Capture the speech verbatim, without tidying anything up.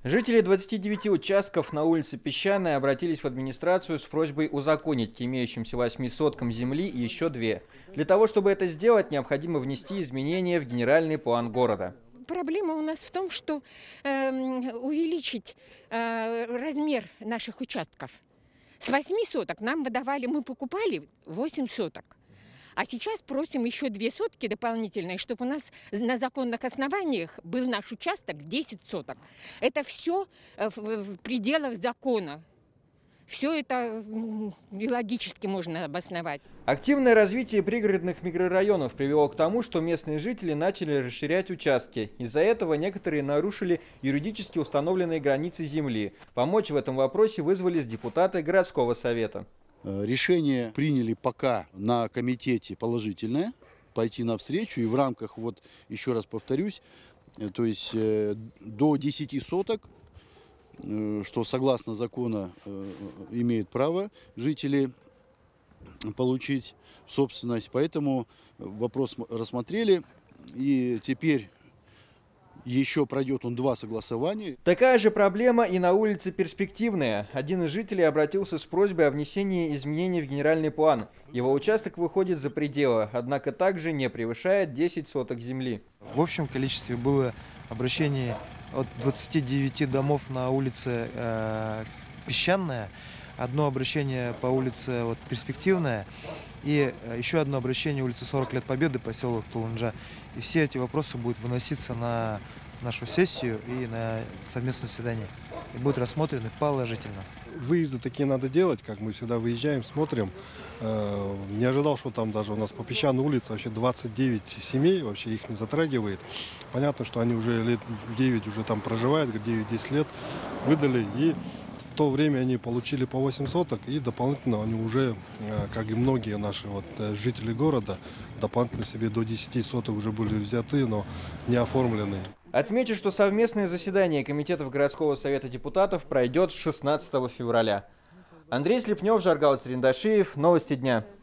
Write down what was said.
Жители двадцати девяти участков на улице Песчаная обратились в администрацию с просьбой узаконить к имеющимся восьми соткам земли еще две. Для того, чтобы это сделать, необходимо внести изменения в генеральный план города. Проблема у нас в том, что э, увеличить э, размер наших участков. С восьми соток нам выдавали, мы покупали восемь соток. А сейчас просим еще две сотки дополнительные, чтобы у нас на законных основаниях был наш участок десять соток. Это все в пределах закона. Все это логически можно обосновать. Активное развитие пригородных микрорайонов привело к тому, что местные жители начали расширять участки. Из-за этого некоторые нарушили юридически установленные границы земли. Помочь в этом вопросе вызвались депутаты городского совета. Решение приняли пока на комитете положительное, пойти навстречу и в рамках, вот еще раз повторюсь, то есть э, до десяти соток, э, что согласно закона э, имеют право жители получить собственность. Поэтому вопрос рассмотрели, и теперь еще пройдет он два согласования. Такая же проблема и на улице Перспективная. Один из жителей обратился с просьбой о внесении изменений в генеральный план. Его участок выходит за пределы, однако также не превышает десять соток земли. В общем количестве было обращений от двадцати девяти домов на улице э, Песчаная, одно обращение по улице вот, Перспективная и еще одно обращение улицы сорок лет Победы, поселок Тулунджа. И все эти вопросы будут выноситься на нашу сессию и на совместное заседание. И будут рассмотрены положительно. Выезды такие надо делать, как мы всегда выезжаем, смотрим. Не ожидал, что там даже у нас по Песчаной улице вообще двадцать девять семей, вообще их не затрагивает. Понятно, что они уже лет девять уже там проживают, девять-десять лет выдали. И в то время они получили по восемь соток, и дополнительно они уже, как и многие наши вот жители города, дополнительно себе до десяти соток уже были взяты, но не оформлены. Отмечу, что совместное заседание комитетов городского совета депутатов пройдет шестнадцатого февраля. Андрей Слепнев, Жаргал Сриндашиев. Новости дня.